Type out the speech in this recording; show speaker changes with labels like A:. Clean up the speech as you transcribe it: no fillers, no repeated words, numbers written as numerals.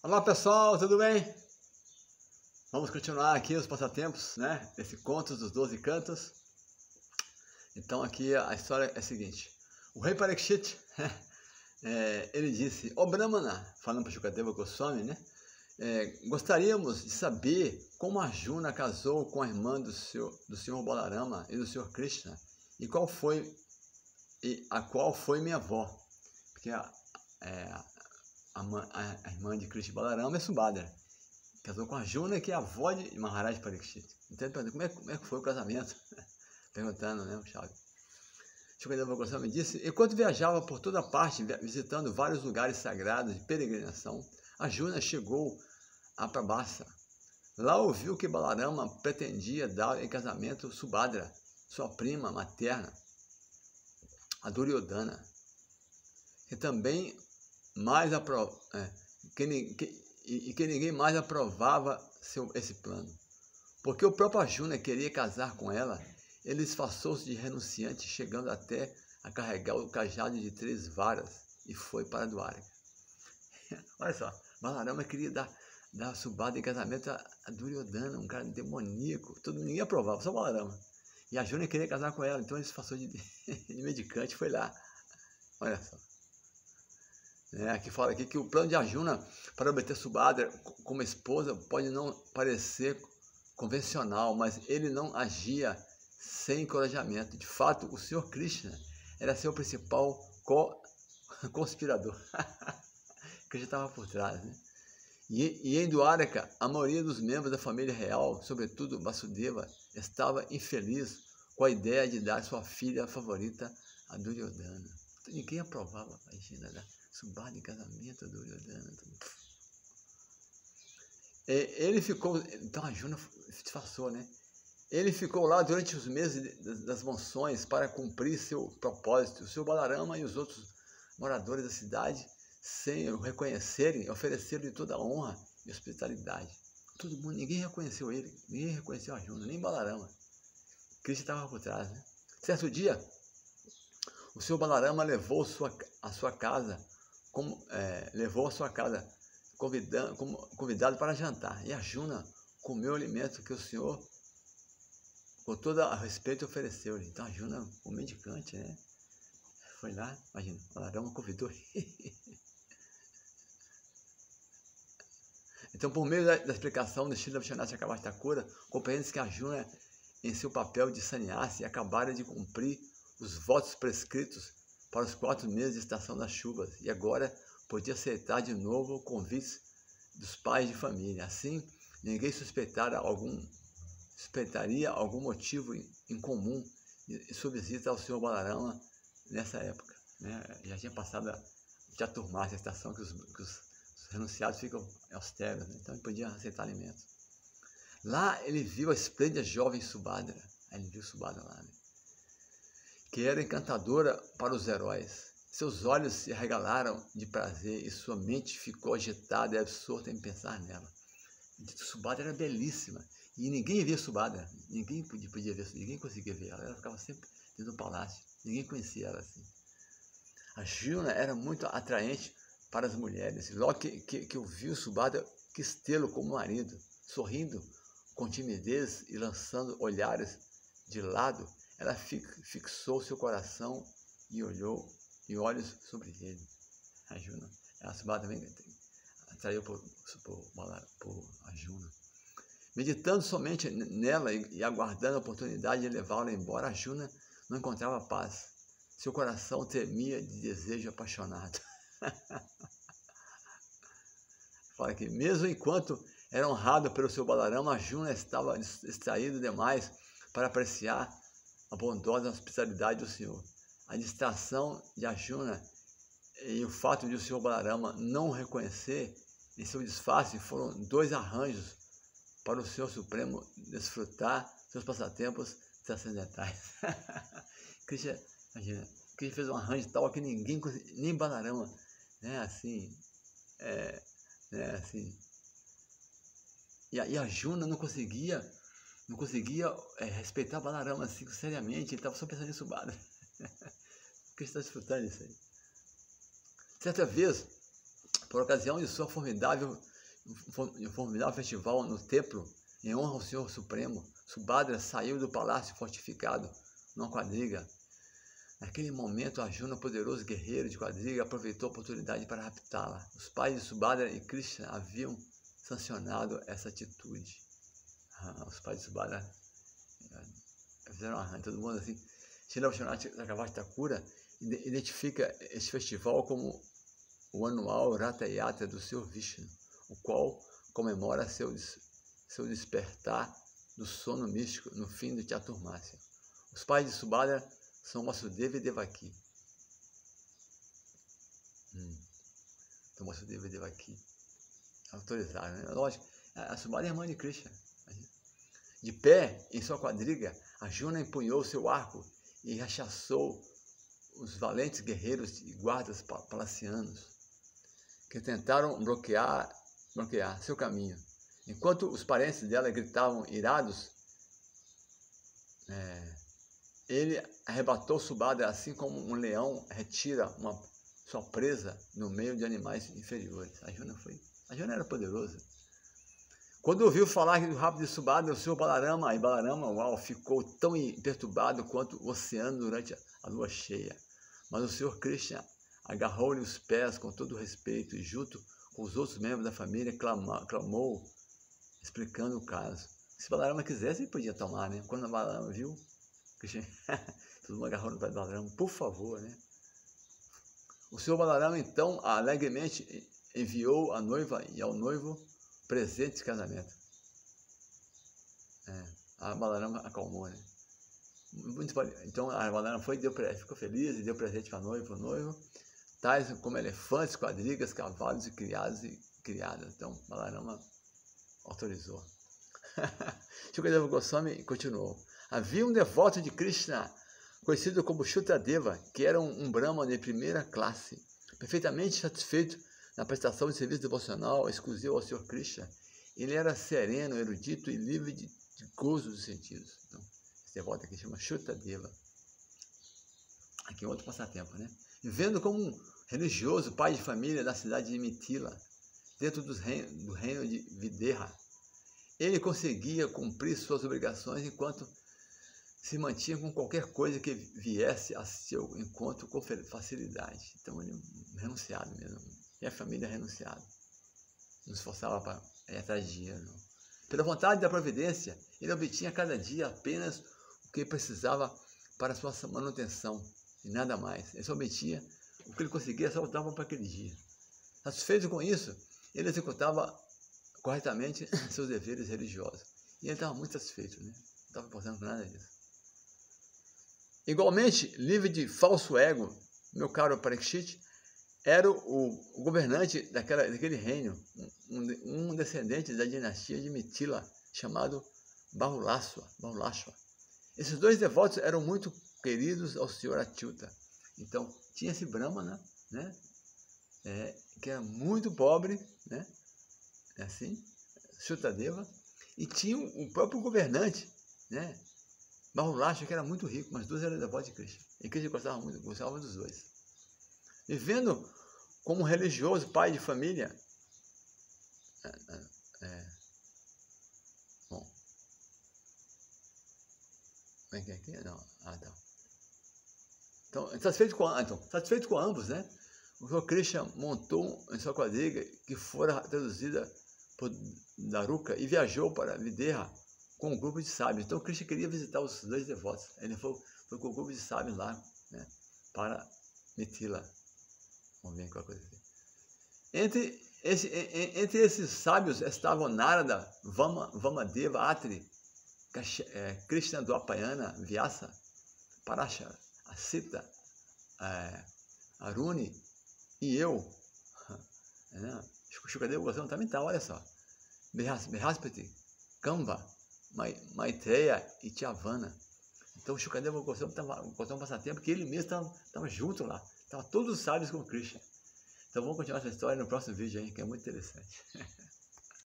A: Olá pessoal, tudo bem? Vamos continuar aqui os passatempos, né? Esse Contos dos 12 Cantos. Então aqui a história é a seguinte. O rei Parikshit, ele disse, ó Brahmana, falando para Shukadeva Goswami, né? Gostaríamos de saber como Arjuna casou com a irmã do senhor Balarama e do senhor Krishna e qual foi minha avó, porque a irmã de Krishna Balarama é Subhadra, casou com Arjuna, que é a avó de Maharaj Parikshit. Então, como é que foi o casamento? Perguntando, né, o Chaga. Shukadeva Goswami disse, enquanto viajava por toda parte, visitando vários lugares sagrados de peregrinação, Arjuna chegou a Prabhasa. Lá ouviu que Balarama pretendia dar em casamento Subhadra, sua prima materna, a Duryodhana, que também que ninguém mais aprovava esse plano. Porque o próprio Arjuna queria casar com ela, ele disfarçou-se de renunciante, chegando até a carregar o cajado de 3 varas e foi para Dwarka. Olha só, Balarama queria dar Subhadra em casamento a Duryodhana, um cara demoníaco, ninguém aprovava, só Balarama. E Arjuna queria casar com ela, então ele disfarçou de mendicante e foi lá. Olha só. Aqui fala aqui que o plano de Arjuna para obter Subhadra como esposa pode não parecer convencional, mas ele não agia sem encorajamento. De fato, o Sr. Krishna era seu principal conspirador. Krishna estava por trás, né? E em Dwarka, a maioria dos membros da família real, sobretudo Vasudeva, estava infeliz com a ideia de dar sua filha favorita a Duryodhana. Então, ninguém aprovava, imagina, né? Subhadra em casamento, a Duryodhana. Ele ficou, então Arjuna disfarçou, né? Ele ficou lá durante os meses das monções para cumprir seu propósito. O seu Balarama e os outros moradores da cidade, sem o reconhecerem, ofereceram-lhe toda a honra e hospitalidade. Todo mundo, ninguém reconheceu ele, ninguém reconheceu Arjuna, nem Balarama. Krishna estava por trás, né? Certo dia, o seu Balarama levou a sua casa convidado para jantar. E Arjuna comeu o alimento que o senhor, com todo a respeito, ofereceu-lhe. Então Arjuna, o mendicante, né? Foi lá, imagina, Balarama convidou. Então, por meio da explicação do Srila Vishwanath Chakravarti Thakura, compreende-se que Arjuna, em seu papel de sannyasi, acabara de cumprir os votos prescritos para os 4 meses de estação das chuvas e agora podia aceitar de novo convites dos pais de família. Assim, ninguém suspeitaria algum motivo em comum de sua visita ao Sr. Balarama nessa época, né? Já tinha passado a turmar a estação que os renunciados ficam austeros, né? Então ele podia aceitar alimentos. Lá ele viu a esplêndida jovem Subhadra, ele viu Subhadra lá, né? Que era encantadora para os heróis. Seus olhos se arregalaram de prazer e sua mente ficou agitada e absorta em pensar nela. Subhadra era belíssima e ninguém via Subhadra, ninguém podia ver, ninguém conseguia ver ela ficava sempre dentro do palácio, ninguém conhecia ela assim. Arjuna era muito atraente para as mulheres. Logo que ouviu Subhadra, quis tê-lo como marido, sorrindo com timidez e lançando olhares de lado, ela fixou seu coração e olhos sobre ele. Arjuna, a Subhadra também atraiu por Arjuna. Meditando somente nela e aguardando a oportunidade de levá-la embora, Arjuna não encontrava paz. Seu coração tremia de desejo apaixonado. Fala que mesmo enquanto era honrado pelo seu Balarama, Arjuna estava distraído demais para apreciar a bondosa hospitalidade do Senhor. A distração de Arjuna e o fato de o Senhor Balarama não o reconhecer em seu disfarce foram 2 arranjos para o Senhor Supremo desfrutar seus passatempos transcendentais. Krishna, imagina, Krishna fez um arranjo tal que ninguém, nem Balarama, né, assim, assim. E Arjuna não conseguia respeitar Balarama assim, seriamente, ele estava só pensando em Subhadra. Krishna está desfrutando isso aí. Certa vez, por ocasião de sua formidável um formidável festival no templo em honra ao Senhor Supremo, Subhadra saiu do palácio fortificado numa quadriga. Naquele momento, Arjuna, poderoso guerreiro de quadriga, aproveitou a oportunidade para raptá-la. Os pais de Subhadra e Krishna haviam sancionado essa atitude. Os pais de Subhadra fizeram arranjo, todo mundo assim. Srila Chakravarti Thakura identifica esse festival como o anual Ratha Yatra do Senhor Vishnu, o qual comemora seu despertar do sono místico no fim do Chaturmasya. Os pais de Subhadra são Vasudeva e Devaki. Então Vasudeva e Devaki autorizaram, né? Lógico, a Subhadra é irmã de Krishna. De pé em sua quadriga, Arjuna empunhou seu arco e rechaçou os valentes guerreiros e guardas palacianos que tentaram bloquear seu caminho. Enquanto os parentes dela gritavam irados, ele arrebatou Subhadra assim como um leão retira sua presa no meio de animais inferiores. Arjuna era poderoso. Quando ouviu falar do rápido de Subhadra, o Senhor Balarama, ficou tão perturbado quanto o oceano durante a lua cheia. Mas o Senhor Krishna agarrou-lhe os pés com todo respeito e, junto com os outros membros da família, clamou, explicando o caso. Se Balarama quisesse, ele podia tomar, né? Quando a Balarama viu, Krishna, todo mundo agarrou no pé de Balarama, por favor, né? O Senhor Balarama, então, alegremente enviou à noiva e ao noivo presente de casamento. A Balarama acalmou, né? Então a Balarama ficou feliz e deu presente para a noiva e para o noivo, tais como elefantes, quadrigas, cavalos e criados e criadas. Então Balarama autorizou. Shukadeva Goswami continuou. Havia um devoto de Krishna, conhecido como Shuddhadeva, que era um Brahman de primeira classe, perfeitamente satisfeito na prestação de serviço devocional exclusivo ao Senhor Krishna. Ele era sereno, erudito e livre de gozo dos sentidos. Então, esse devoto aqui chama Shuddhadeva. Aqui é outro passatempo, né? Vivendo como um religioso pai de família na cidade de Mithila, dentro do reino de Videha, ele conseguia cumprir suas obrigações enquanto se mantinha com qualquer coisa que viesse a seu encontro com facilidade. Então ele é renunciado mesmo. E a família é renunciada. Não se esforçava para ir atrás de dinheiro. Não. Pela vontade da providência, ele obtinha cada dia apenas o que precisava para sua manutenção e nada mais. Ele só obtinha o que ele conseguia, só dava para aquele dia. Satisfeito com isso, ele executava corretamente seus deveres religiosos. E ele estava muito satisfeito, né? Não estava importando com nada disso. Igualmente, livre de falso ego, meu caro Parikshit, era o governante daquele reino, um descendente da dinastia de Mithila, chamado Bahulashva. Esses dois devotos eram muito queridos ao Senhor Achyuta. Então, tinha esse Brahmana, né? Que era muito pobre, né? Assim, Shuddhadeva, e tinha o próprio governante, né? Bahulashva, que era muito rico, mas os dois eram devotos de Krishna. E Krishna gostava muito dos dois. Vivendo como religioso, pai de família. Bom. Como é que é aqui? Não. Tá. Então, satisfeito com ambos, né? O Senhor Krishna montou em sua quadriga, que fora traduzida por Daruka, e viajou para Videha com um grupo de sábios. Então, Krishna queria visitar os dois devotos. Ele foi com um grupo de sábios lá, né, para Mithila. Vamos ver qual coisa assim. Entre esses sábios estavam Narada, Vamadeva, Atri, Krishna Dwapayana, Vyasa, Parashara, Asita, Aruni e eu. Shukadeva Goswami também está, olha só. Brihaspati, Kamba, Maitreya e Chavana. Então Shukadeva Goswami estava um passatempo que ele mesmo estava junto lá. Estavam todos os sábios com Krishna. Então vamos continuar essa história no próximo vídeo aí, que é muito interessante.